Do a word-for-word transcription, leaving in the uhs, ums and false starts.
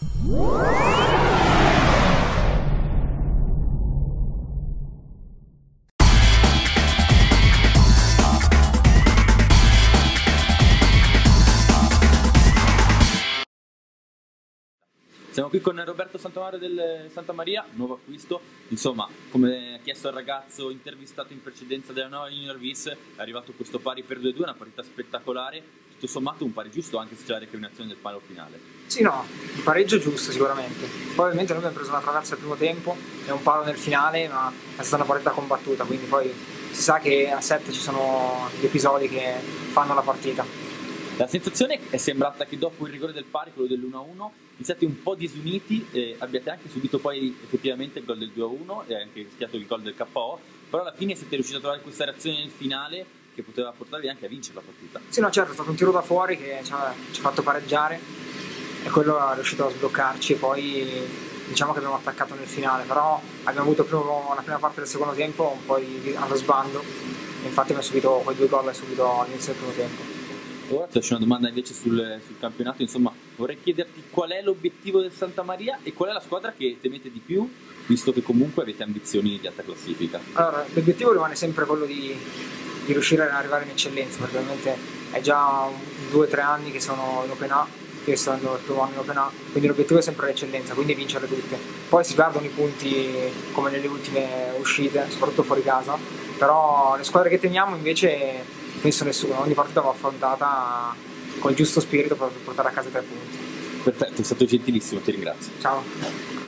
Siamo qui con Roberto Santamario del Santamaria, nuovo acquisto. Insomma, come ha chiesto il ragazzo intervistato in precedenza della nuova Junior Vis, è arrivato questo pari per due a due, una partita spettacolare. Tutto sommato un pari giusto, anche se c'è la recriminazione del palo finale. Sì, no, il pareggio giusto sicuramente. Poi ovviamente noi abbiamo preso una traversa al primo tempo e un palo nel finale, ma è stata una partita combattuta, quindi poi si sa che a sette ci sono gli episodi che fanno la partita. La sensazione è sembrata che dopo il rigore del pari, quello dell'uno a uno, siete un po' disuniti e abbiate anche subito poi effettivamente il gol del due a uno e anche rischiato il gol del K O, però alla fine siete riusciti a trovare questa reazione nel finale che poteva portarvi anche a vincere la partita. Sì, no, certo, è stato un tiro da fuori che ci ha, ci ha fatto pareggiare e quello è riuscito a sbloccarci e poi diciamo che abbiamo attaccato nel finale, però abbiamo avuto primo, la prima parte del secondo tempo un po' di, allo sbando, infatti abbiamo subito quei due gol subito all'inizio del primo tempo. Ora ti faccio una domanda invece sul, sul campionato, insomma vorrei chiederti qual è l'obiettivo del Santamaria e qual è la squadra che temete di più, visto che comunque avete ambizioni di alta classifica. Allora, l'obiettivo rimane sempre quello di, di riuscire ad arrivare in eccellenza, perché ovviamente è già due o tre anni che sono in Open A, che sto andando il primo anno in Open A, quindi l'obiettivo è sempre l'eccellenza, quindi vincere tutte. Poi si perdono i punti come nelle ultime uscite, soprattutto fuori casa, però le squadre che temiamo invece penso nessuno, ogni partita va affrontata con il giusto spirito per portare a casa tre punti. Perfetto, è stato gentilissimo, ti ringrazio. Ciao.